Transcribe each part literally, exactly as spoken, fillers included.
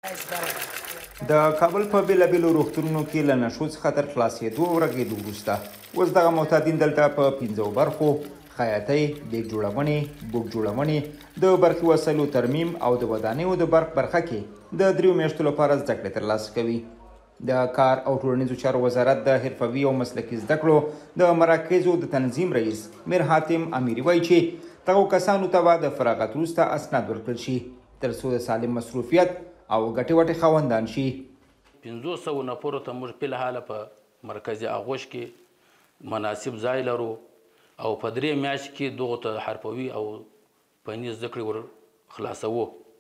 د کابل په بېلابېلو روغتونونو کې له نشو څخه تر خلاصېدو او رغېدو وروسته اوس دغه معتادین دلته په پنځو برخو خیاطۍ، بیګ جوړونې، بوټ جوړونې، د برقي وسایلو ترمیم او د ودانیو د برق برخه کې د دریو میاشتو لپاره زده کړې ترلاسه کوي. د کار او ټولنیزو چارو وزارت د حرفوي او مسلکي زده کړو د مراکزو د تنظیم رئیس میر حاتم امیري وایي چې دغو کسانو ته به د فراغت وروسته اسناد ورکړل شي تر څو د سالم مصروفیت او ګټې وټې خاوندان شي. پنځو سوو نفرو ته موږ فلحاله په مرکز اغوش کې مناسب ځای لرو او په درې میاشتې کې دغو ته حرفوي او فني زده کړې ور خلاصوو.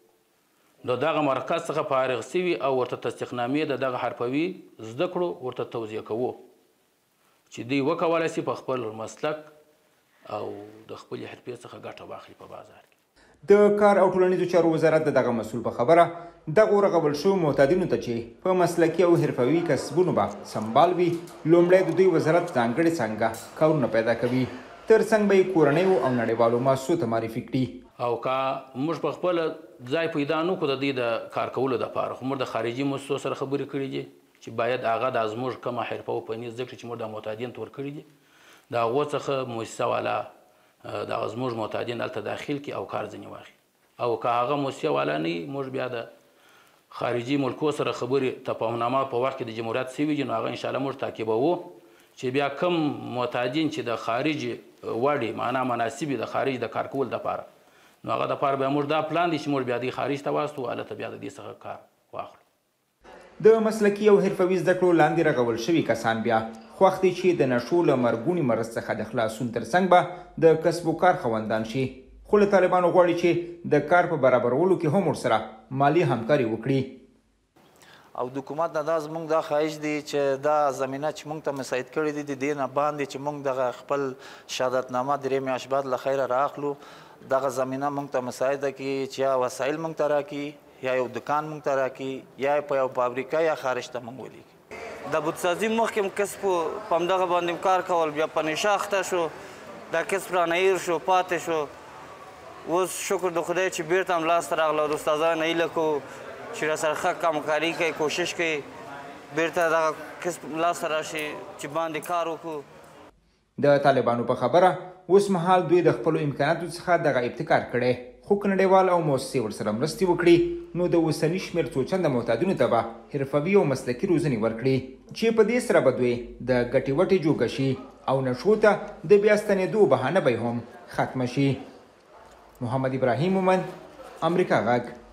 د دغه مرکز څخه فارغ سوي او ورته تصدیقنامې د دغه حرفوي زده کړو ورته توضیح کوو چې دوی وکولی سي په خپل مسلک او د خپلې حرفې څخه ګټه واخلي په بازار کې. د کار او ټولنیزو چارو وزارت د دغه مسؤل په خبره دغو رغول شوو معتادینو ته چې په مسلکي او حرفوي کسبونو به سمبال وي لومړی د دوی وزارت ځانګړې څانګه کارونه پیدا کوي تر څنګ به یې کورنیو او نړیوالو مؤسسو ته معرفي کړي. او که موږ په خپله ځای پیدا نه کړو د دې د کار کولو دپاره خو موږ د خارجي مؤسسو سره خبرې کړي دي چې باید هغه دا زموږ کومه حرفه او فني زده کړې چې موږ د معتادین ته ورکړي دي د هغو څخه مؤسسه والا دغه زموږ معتادین هلته داخل کړي او کار ځینې واخلي. او که هغه مؤسسه والا نه وي موږ بیا د خارجي ملکو سره خبرې تفاهمنامه په وخت کې د جمهوریت سوي دي نو هغه انشاءالله موږ تعقیبوو چې بیا کم معتادین چې د خارج وړې معنا مناسب د خارج د کار کول دپاره نو هغه دپاره بیا موږ دا پلان دی چې موږ بیا دوی خارج ته واستو هلته بیا د دې څخه کار واخلو. د مسلکي او حرفوي زده کړو لاندې رغول شوي کسان بیا خوښ دي چې د نشو له مرګوني مرض څخه د خلاصون تر څنګ به د کسب و کار خاوندان شي خو له طالبانو غواړي چې د کار په برابرولو کې هم ورسره مالي همکاري وکړي. او د حکومت نه دا زموږ دا خواهش دی چې دا زمینه چې موږ ته مساعد کړې دي د دې نه باندې چې موږ دغه خپل شهادتنامه درې میاشتې بعد له خیره رااخلو دغه زمینه موږ ته مساعده کړي چې یا وسایل موږ ته راکړي یا یو دکان موږ ته راکړي یا په یو فابریکه یا خارج ته موږ ولیږي. د بوتسازي مخکې م کسب په همدغه باندې کار کول بیا په نشه اخته شو دا کسب رانه هیر شو پاتې شو. اوس شکر د خدای چې بیرته هم لاسته راغله او د استادانو نه هیله کوو چې راسره ښه همکاري کوي کوشش کوي بیرته دغه کسب لاسته راشي چې باندې کار وکړو. د طالبانو په خبره اوس مهال دوی د خپلو امکاناتو څخه دغه ابتکار کړی خو که نړیوال او مؤسسې ورسره مرستې وکړي نو د اوسني شمېر څو چنده معتادینو ته به حرفوي او مسلکي روزنې ورکړي چې په دې سره به دوی د ګټې وټې جوګه شي او نشو ته د بیا ستنېدو بهانه به هم ختمه شي. محمد ابراهیم مومند، امریکا غږ.